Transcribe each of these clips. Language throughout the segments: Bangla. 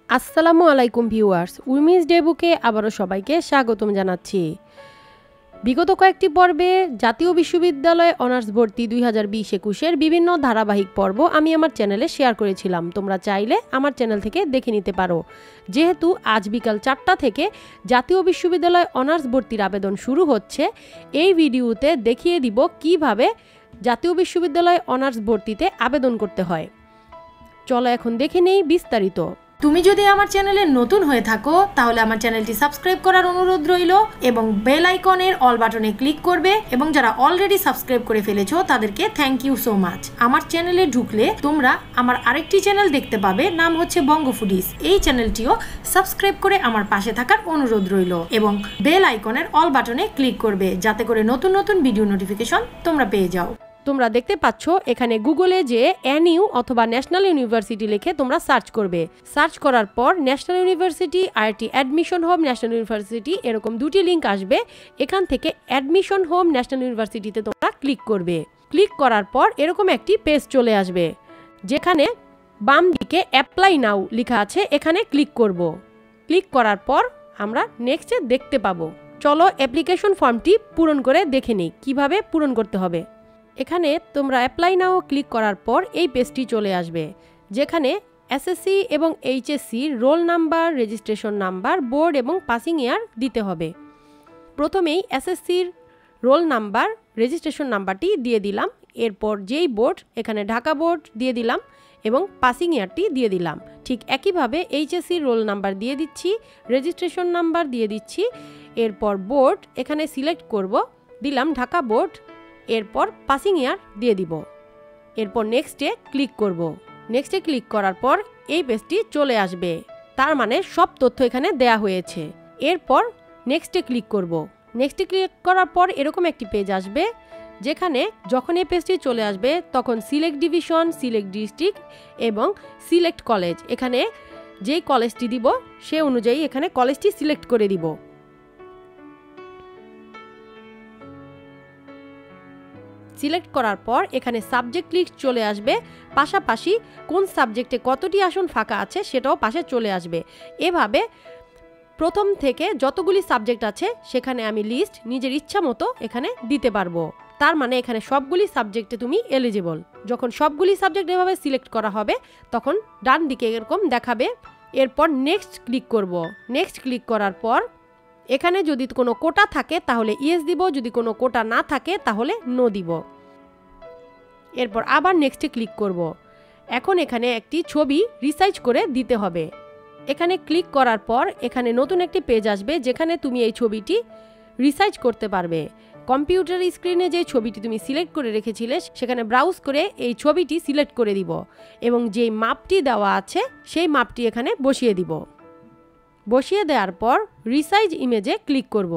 আসসালামু আলাইকুম ভিউয়ার্স, উর্মিস ডেবুকে আবারও সবাইকে স্বাগতম জানাচ্ছি। বিগত কয়েকটি পর্বে জাতীয় বিশ্ববিদ্যালয়ে অনার্স ভর্তি 2020-21-এর বিভিন্ন ধারাবাহিক পর্ব আমি আমার চ্যানেলে শেয়ার করেছিলাম। তোমরা চাইলে আমার চ্যানেল থেকে দেখে নিতে পারো। যেহেতু আজ বিকাল 4টা থেকে জাতীয় বিশ্ববিদ্যালয়ে অনার্স ভর্তির আবেদন শুরু হচ্ছে, এই ভিডিওতে দেখিয়ে দিব কিভাবে জাতীয় বিশ্ববিদ্যালয়ে অনার্স ভর্তিতে আবেদন করতে হয়। চলো এখন দেখে নেই বিস্তারিত। তুমি যদি আমার চ্যানেলে নতুন হয়ে থাকো তাহলে আমার চ্যানেলটি সাবস্ক্রাইব করার অনুরোধ রইল এবং বেল আইকনের অল বাটনে ক্লিক করবে, এবং যারা অলরেডি সাবস্ক্রাইব করে ফেলেছো তাদেরকে থ্যাংক ইউ সো মাচ। আমার চ্যানেলে ঢুকলে তোমরা আমার আরেকটি চ্যানেল দেখতে পাবে, নাম হচ্ছে বঙ্গো ফুডিস। এই চ্যানেলটিও সাবস্ক্রাইব করে আমার পাশে থাকার অনুরোধ রইল এবং বেল আইকনের অল বাটনে ক্লিক করবে, যাতে করে নতুন নতুন ভিডিও নোটিফিকেশন তোমরা পেয়ে যাও। তোমরা দেখতে পাচ্ছ এখানে গুগলে যে NU অথবা ন্যাশনাল ইউনিভার্সিটি লিখে তোমরা সার্চ করবে। সার্চ করার পর ন্যাশনাল ইউনিভার্সিটি আর একটি অ্যাডমিশন হোম ন্যাশনাল ইউনিভার্সিটি এরকম দুটি লিঙ্ক আসবে। এখান থেকে অ্যাডমিশন হোম ন্যাশনাল ইউনিভার্সিটিতে তোমরা ক্লিক করবে। ক্লিক করার পর এরকম একটি পেজ চলে আসবে, যেখানে বাম দিকে অ্যাপ্লাই নাও লেখা আছে, এখানে ক্লিক করব। ক্লিক করার পর আমরা নেক্সটে দেখতে পাবো। চলো অ্যাপ্লিকেশন ফর্মটি পূরণ করে দেখে নিই কিভাবে পূরণ করতে হবে। এখানে তোমরা অ্যাপ্লাই নাও ক্লিক করার পর এই পেজটি চলে আসবে, যেখানে SSC এবং HSC roll number, registration number, board এবং পাসিং ইয়ার দিতে হবে। প্রথমেই SSCর রোল নাম্বার, রেজিস্ট্রেশন নাম্বারটি দিয়ে দিলাম। এরপর যেই বোর্ড, এখানে ঢাকা বোর্ড দিয়ে দিলাম এবং পাসিং ইয়ারটি দিয়ে দিলাম। ঠিক একইভাবে HSCর রোল নাম্বার দিয়ে দিচ্ছি, রেজিস্ট্রেশন নাম্বার দিয়ে দিচ্ছি। এরপর বোর্ড এখানে সিলেক্ট করব, দিলাম ঢাকা বোর্ড। এরপর পাসিং ইয়ার দিয়ে দিব। এরপর নেক্সটে ক্লিক করব। নেক্সটে ক্লিক করার পর এই পেজটি চলে আসবে, তার মানে সব তথ্য এখানে দেয়া হয়েছে। এরপর নেক্সটে ক্লিক করব। নেক্সটে ক্লিক করার পর এরকম একটি পেজ আসবে, যেখানে যখন এই পেজটি চলে আসবে তখন সিলেক্ট ডিভিশন, সিলেক্ট ডিস্ট্রিক্ট এবং সিলেক্ট কলেজ, এখানে যেই কলেজটি দিব সে অনুযায়ী এখানে কলেজটি সিলেক্ট করে দিব। সিলেক্ট করার পর এখানে সাবজেক্ট লিস্ট চলে আসবে, পাশাপাশি কোন সাবজেক্টে কতটি আসন ফাঁকা আছে সেটাও পাশে চলে আসবে। এভাবে প্রথম থেকে যতগুলি সাবজেক্ট আছে সেখানে আমি লিস্ট নিজের ইচ্ছা মতো এখানে দিতে পারবো। তার মানে এখানে সবগুলি সাবজেক্টে তুমি এলিজিবল। যখন সবগুলি সাবজেক্ট এভাবে সিলেক্ট করা হবে তখন ডান দিকে এরকম দেখাবে। এরপর নেক্সট ক্লিক করব। নেক্সট ক্লিক করার পর এখানে যদি কোনো কোটা থাকে তাহলে ইয়েস দিব, যদি কোনো কোটা না থাকে তাহলে নো দিব। এরপর আবার নেক্সটে ক্লিক করব। এখন এখানে একটি ছবি রিসাইজ করে দিতে হবে। এখানে ক্লিক করার পর এখানে নতুন একটি পেজ আসবে, যেখানে তুমি এই ছবিটি রিসাইজ করতে পারবে। কম্পিউটার স্ক্রিনে যে ছবিটি তুমি সিলেক্ট করে রেখেছিলে সেখানে ব্রাউজ করে এই ছবিটি সিলেক্ট করে দিব এবং যেই মাপটি দেওয়া আছে সেই মাপটি এখানে বসিয়ে দিব। বসিয়ে দেওয়ার পর রিসাইজ ইমেজে ক্লিক করব।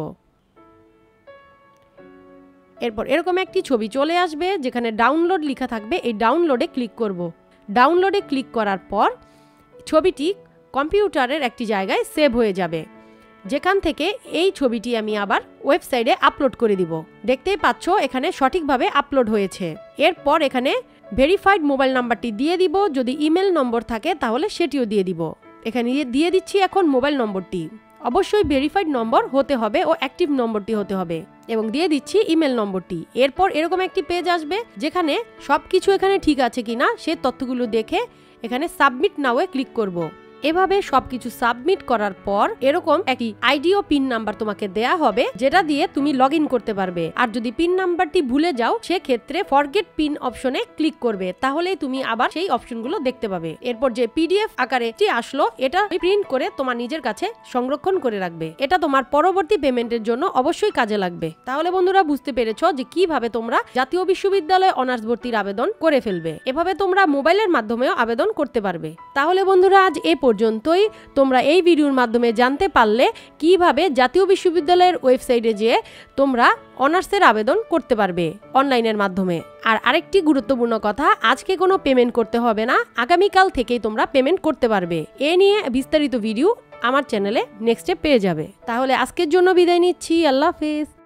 এরপর এরকম একটি ছবি চলে আসবে, যেখানে ডাউনলোড লেখা থাকবে। এই ডাউনলোডে ক্লিক করব। ডাউনলোডে ক্লিক করার পর ছবিটি কম্পিউটারের একটি জায়গায় সেভ হয়ে যাবে, যেখান থেকে এই ছবিটি আমি আবার ওয়েবসাইটে আপলোড করে দিব। দেখতেই পাচ্ছ এখানে সঠিকভাবে আপলোড হয়েছে। এরপর এখানে ভেরিফাইড মোবাইল নাম্বারটি দিয়ে দিব, যদি ইমেল নম্বর থাকে তাহলে সেটিও দিয়ে দিব। এখানে দিয়ে দিচ্ছি এখন মোবাইল নম্বরটি, অবশ্যই ভেরিফাইড নম্বর হতে হবে ও অ্যাক্টিভ নম্বরটি হতে হবে, এবং দিয়ে দিচ্ছি ইমেল নম্বরটি। এরপর এরকম একটি পেজ আসবে, যেখানে সবকিছু এখানে ঠিক আছে কিনা সে তথ্যগুলো দেখে এখানে সাবমিট নাও এ ক্লিক করব। এভাবে সবকিছু সাবমিট করার পর এরকম একটি আইডি ও পিন নাম্বার তোমাকে দেয়া হবে, যেটা দিয়ে তুমি লগ ইন করতে পারবে। আর যদি পিন নাম্বারটি ভুলে যাও সেক্ষেত্রে ফরগেট পিন অপশনে ক্লিক করবে, তাহলেই তুমি আবার সেই অপশনগুলো দেখতে পাবে। এরপর যে PDF আকারে আসলো এটা প্রিন্ট করে তোমার নিজের কাছে সংরক্ষণ করে রাখবে। এটা তোমার পরবর্তী পেমেন্টের জন্য অবশ্যই কাজে লাগবে। তাহলে বন্ধুরা বুঝতে পেরেছো যে কিভাবে তোমরা জাতীয় বিশ্ববিদ্যালয়ে অনার্স ভর্তির আবেদন করে ফেলবে। এভাবে তোমরা মোবাইলের মাধ্যমেও আবেদন করতে পারবে। তাহলে বন্ধুরা আজ পর্যন্তই। তোমরা এই ভিডিওর মাধ্যমে জানতে পারলে কিভাবে জাতীয় বিশ্ববিদ্যালয়ের ওয়েবসাইটে যেয়ে তোমরা অনার্সের আবেদন করতে পারবে অনলাইনের মাধ্যমে। আর আরেকটি গুরুত্বপূর্ণ কথা, আজকে কোনো পেমেন্ট করতে হবে না, আগামীকাল থেকেই তোমরা পেমেন্ট করতে পারবে। এ নিয়ে বিস্তারিত ভিডিও আমার চ্যানেলে নেক্সটে পেয়ে যাবে। তাহলে আজকের জন্য বিদায় নিচ্ছি। আল্লাহ হাফেজ।